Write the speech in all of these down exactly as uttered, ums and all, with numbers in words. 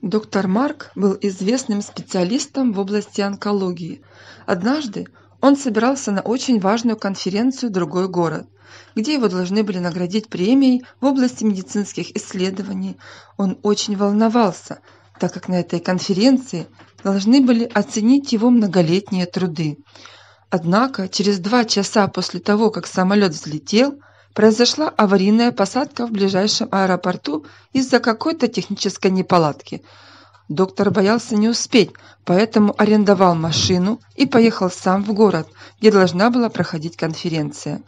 Доктор Марк был известным специалистом в области онкологии. Однажды он собирался на очень важную конференцию в другой город, где его должны были наградить премией в области медицинских исследований. Он очень волновался, так как на этой конференции должны были оценить его многолетние труды. Однако через два часа после того, как самолет взлетел, произошла аварийная посадка в ближайшем аэропорту из-за какой-то технической неполадки. Доктор боялся не успеть, поэтому арендовал машину и поехал сам в город, где должна была проходить конференция.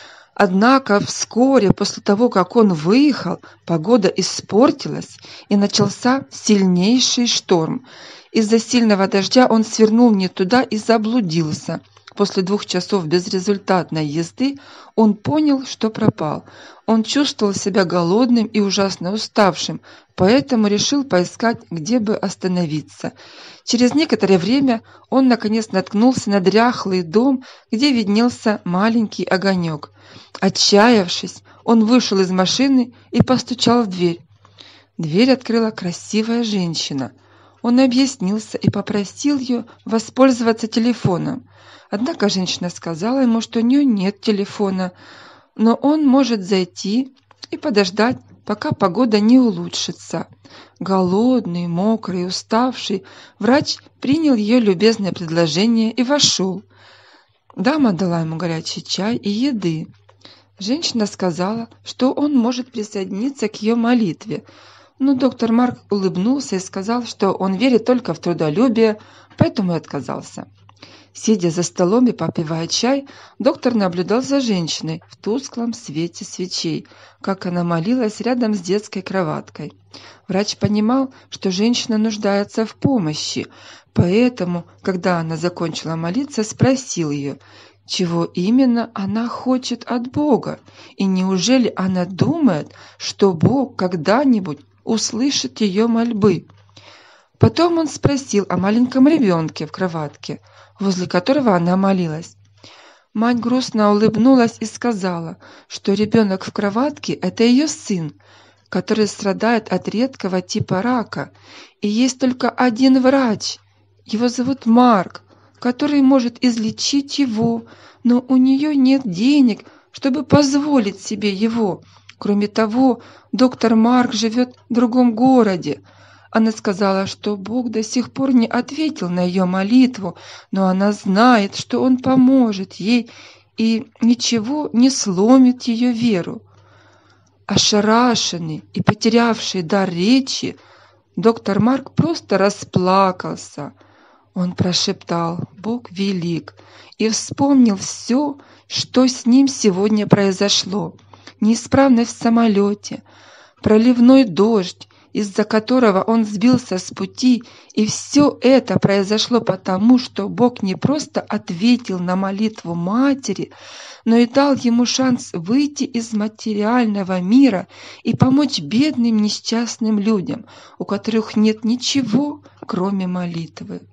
Однако вскоре после того, как он выехал, погода испортилась и начался сильнейший шторм. Из-за сильного дождя он свернул не туда и заблудился. После двух часов безрезультатной езды он понял, что пропал. Он чувствовал себя голодным и ужасно уставшим, поэтому решил поискать, где бы остановиться. Через некоторое время он наконец наткнулся на дряхлый дом, где виднелся маленький огонек. Отчаявшись, он вышел из машины и постучал в дверь. Дверь открыла красивая женщина. Он объяснился и попросил ее воспользоваться телефоном. Однако женщина сказала ему, что у нее нет телефона, но он может зайти и подождать, пока погода не улучшится. Голодный, мокрый, уставший, врач принял ее любезное предложение и вошел. Дама дала ему горячий чай и еды. Женщина сказала, что он может присоединиться к ее молитве, но доктор Марк улыбнулся и сказал, что он верит только в трудолюбие, поэтому и отказался. Сидя за столом и попивая чай, доктор наблюдал за женщиной в тусклом свете свечей, как она молилась рядом с детской кроваткой. Врач понимал, что женщина нуждается в помощи, поэтому, когда она закончила молиться, спросил ее, чего именно она хочет от Бога, и неужели она думает, что Бог когда-нибудь услышит ее мольбы. Потом он спросил о маленьком ребенке в кроватке, возле которого она молилась. Мать грустно улыбнулась и сказала, что ребенок в кроватке – это ее сын, который страдает от редкого типа рака, и есть только один врач, его зовут Марк, который может излечить его, но у нее нет денег, чтобы позволить себе его. Кроме того, доктор Марк живет в другом городе. Она сказала, что Бог до сих пор не ответил на ее молитву, но она знает, что Он поможет ей и ничего не сломит ее веру. Ошарашенный и потерявший дар речи, доктор Марк просто расплакался. Он прошептал «Бог велик» и вспомнил все, что с ним сегодня произошло. Неисправность в самолете, проливной дождь, из-за которого он сбился с пути, и все это произошло потому, что Бог не просто ответил на молитву матери, но и дал ему шанс выйти из материального мира и помочь бедным несчастным людям, у которых нет ничего, кроме молитвы.